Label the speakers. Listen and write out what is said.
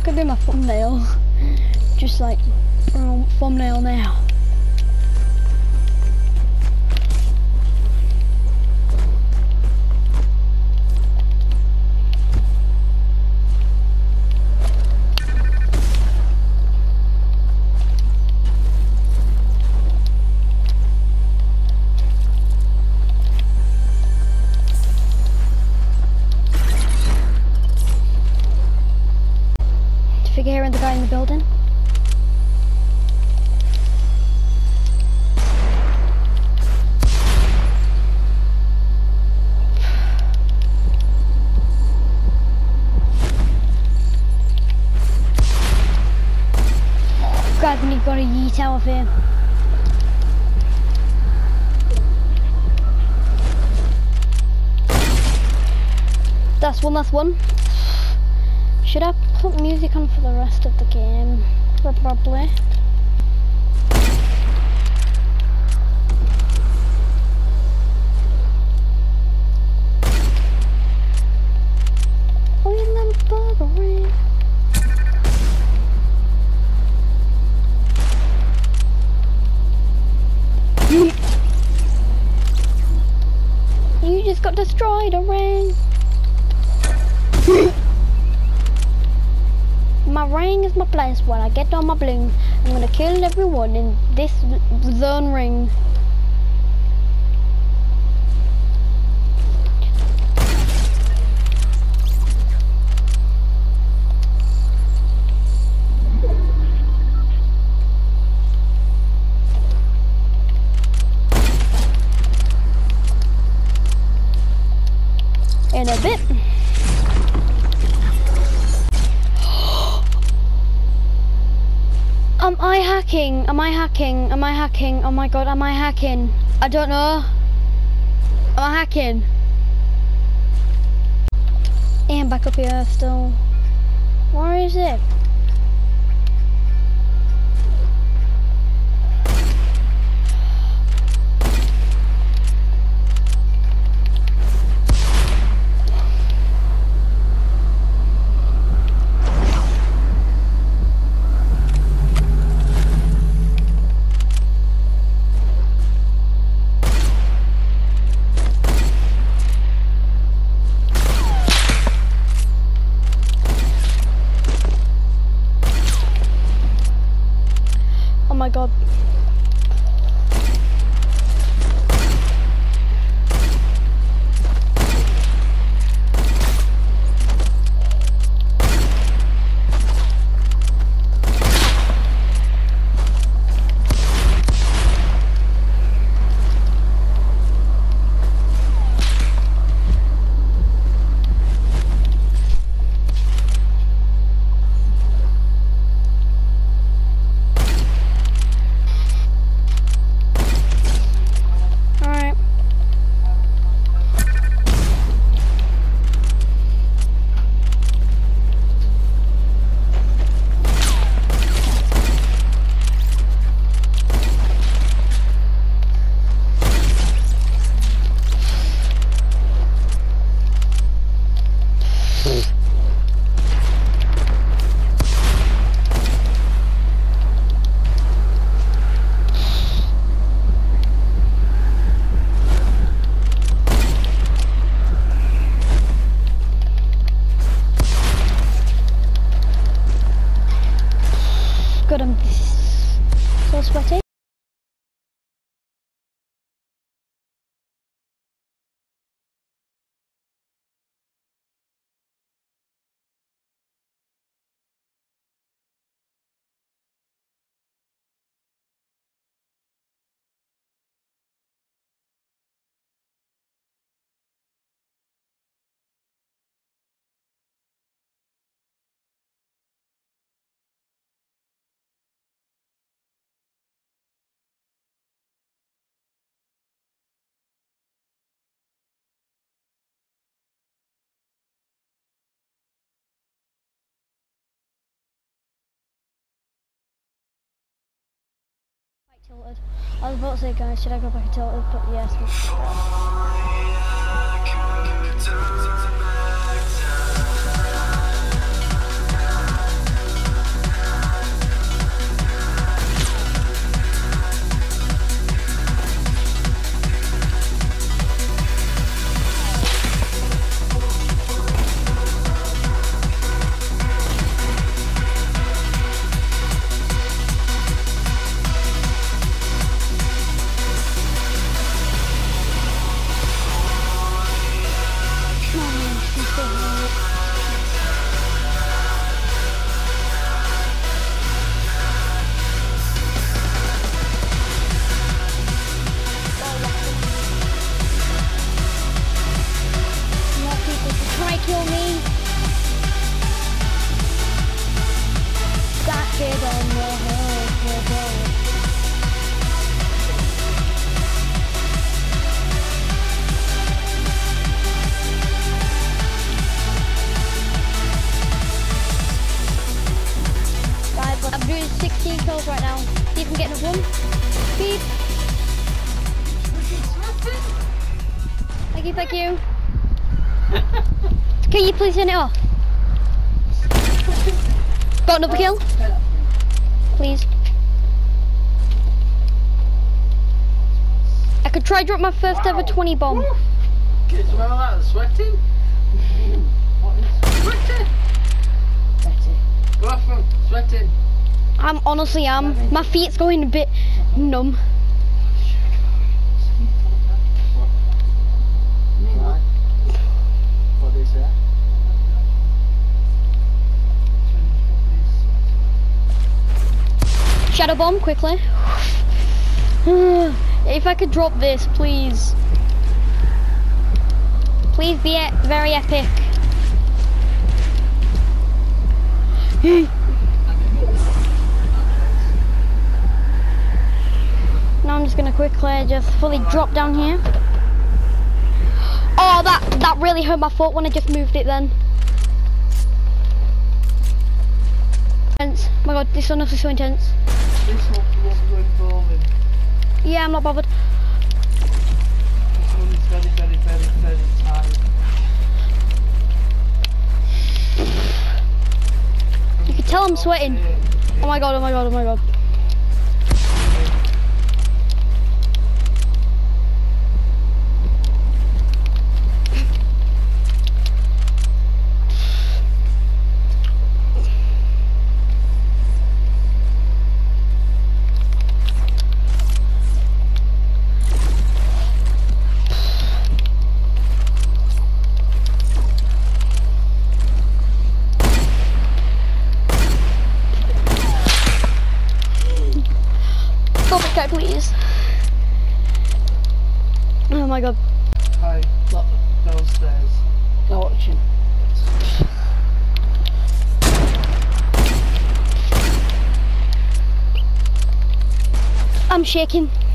Speaker 1: could do my thumbnail. Just like thumbnail now. Figure hearing the guy in the building. God, we got a yeet out of here. That's one. Should I put music on for the rest of the game? Probably. You just got destroyed, Orang. My ring is my place. When I get on my balloon, I'm gonna kill everyone in this zone ring. In a bit. Am I hacking? Am I hacking? Am I hacking? Oh my god, am I hacking? I don't know. Am I hacking? And back up here still. Where is it? Oh my god. God, I'm so sweaty. Tilted. I was about to say, guys, should I go back and tilted? But yes. Guys, I'm doing 16 kills right now. See if I can get another one. Beep. Thank you, thank you. Can you please turn it off? Got another kill? Please. I could try drop my first ever 20 bomb.
Speaker 2: Can you smell that? Sweating? Sweating? Go off from sweating.
Speaker 1: I'm honestly my feet's going a bit numb.
Speaker 2: What is that?
Speaker 1: Shadow bomb quickly. If I could drop this, please. Please be very epic. Now I'm just gonna quickly just fully drop down here. Oh, that really hurt my foot when I just moved it then. Intense. Oh my god, this is honestly so intense.
Speaker 2: This one won't go involving.
Speaker 1: Yeah, I'm not bothered.
Speaker 2: This one is very, very, very, very tight.
Speaker 1: You can tell I'm sweating. Oh my god, oh my god, oh my god. Stop it, guy, please. Oh my god.
Speaker 2: Hi, look downstairs.
Speaker 3: Go watching.
Speaker 1: I'm shaking.